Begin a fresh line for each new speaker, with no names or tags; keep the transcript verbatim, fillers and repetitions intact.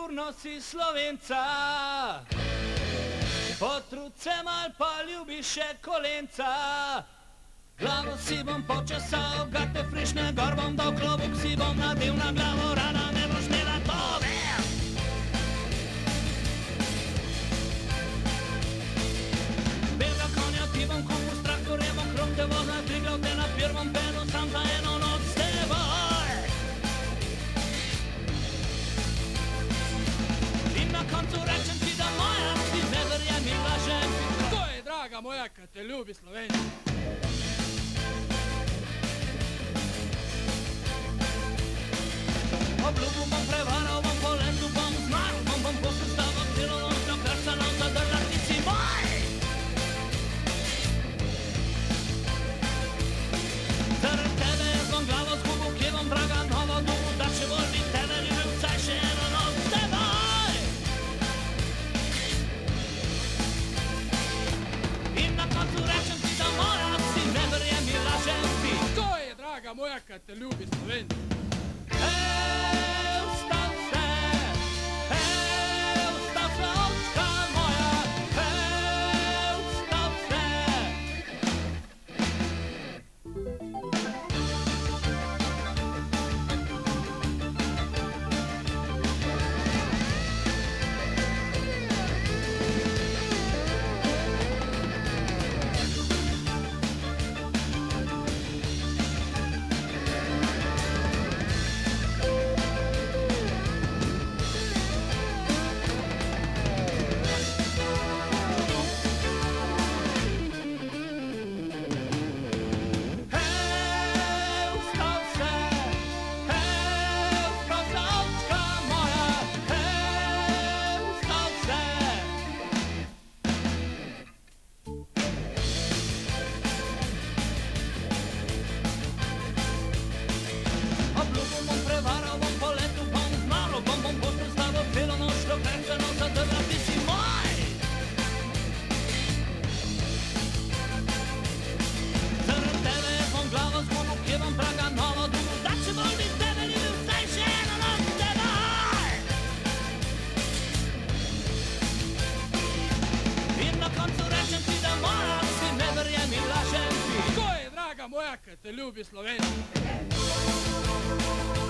sigurno si Slovenca. Potrud se mal pa ljubiš še kolenca. Glavo si bom počesal, gate frišne, gor bom dal klobuk, si bom nadel na glavo, rada ne boš imela, to vem. Belega konja ti bom kupil, s traktorjem okrog te voz, na Triglav te napir bom penil, sam za eno noč s teboj. In na koncu rečem ti, da moja si, ne verjem in lažem ti.
To je, draga moja, kad te ljubi Slovenija.
Obljubil bom, prevaral bom, po letu bom zmagal, bom bom posel s tabo celo noč, dokler se nam zadrža, ti si moj! Zaradi tebe jaz bom glavo zgubil, kje bom draga novo dubu, da še bolj bi tebe ljubil, vsaj še eno noč s teboj! In na koncu rečem ti, da moja si, ne verjem in lažem ti.
To je, draga moja, kad te ljubi Slovenija. Moja, kad te ljubi Slovenija.